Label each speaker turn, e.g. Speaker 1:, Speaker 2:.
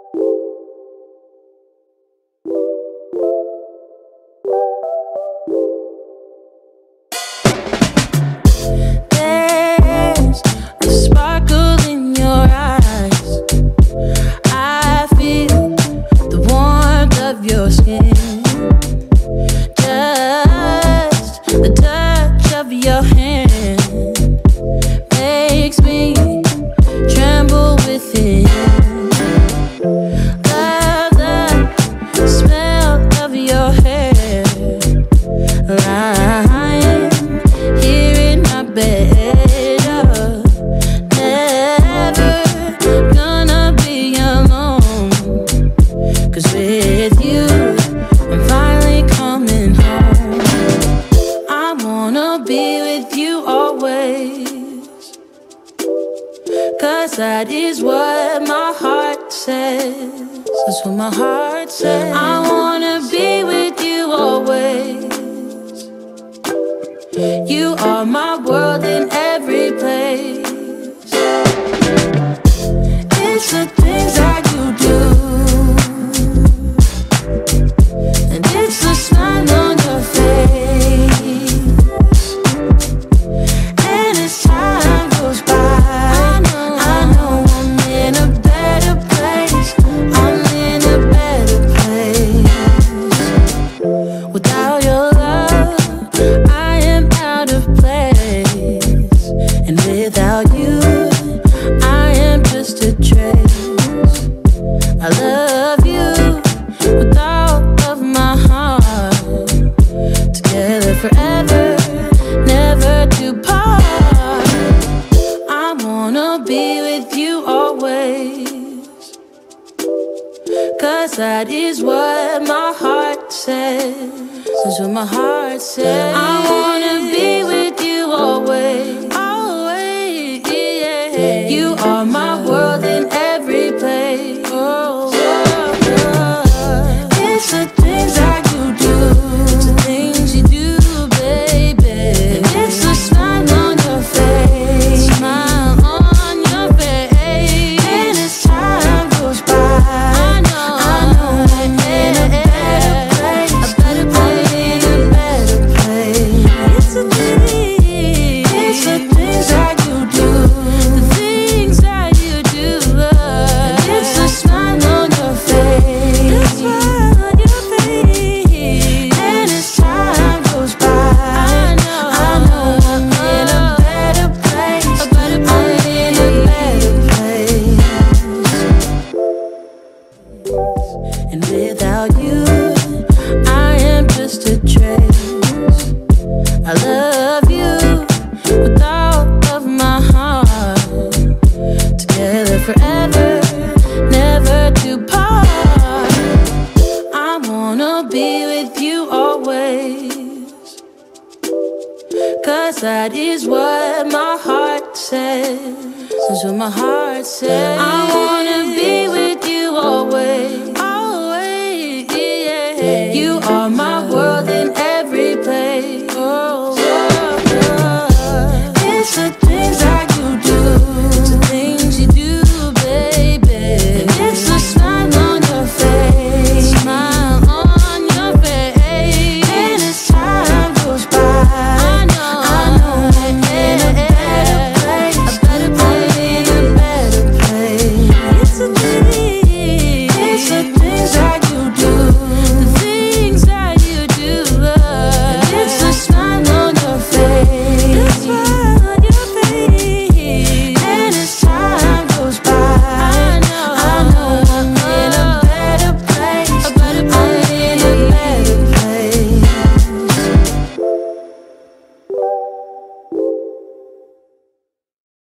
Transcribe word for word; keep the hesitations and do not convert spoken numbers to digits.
Speaker 1: There's a sparkle in your eyes. I feel the warmth of your skin. Just the touch of your hand makes me tremble within. Love the smell of your hair, lying here in my bed. Oh, never gonna be alone, 'cause with you I'm finally coming home. I wanna be with you always, 'cause that is what my heart says. That's what my heart says. I wanna be with you always. You are my world in every place. It's the things that you do, and it's the smile on your face. And as time goes by, I know, I know I'm in a better place. I'm in a better place. Without your love, I am out of place. And without you, I am just a trace. I love you with all of my heart. Together forever, never to part. I wanna be with you always, 'cause that is what my heart says. That's what my heart says. I wanna be with you always, always, yeah. You are my world in every place. Oh, oh, oh. It's the things that you do, it's the things you do, baby. And it's the smile on your face, smile on your face. And as time goes by, I know, I know I'm in a better place. A better place, I'm in a better place. It's the things, it's the things that you do, the things that you do. And it's the smile on your face, the smile on your face. And as time goes by, I know, I know I'm in a better place. A better place, I'm in a better place. And without you, I am just a trace. I love you with all of my heart. Together forever, never to part. I wanna be with you always, 'cause that is what my heart says. That's what my heart says. I wanna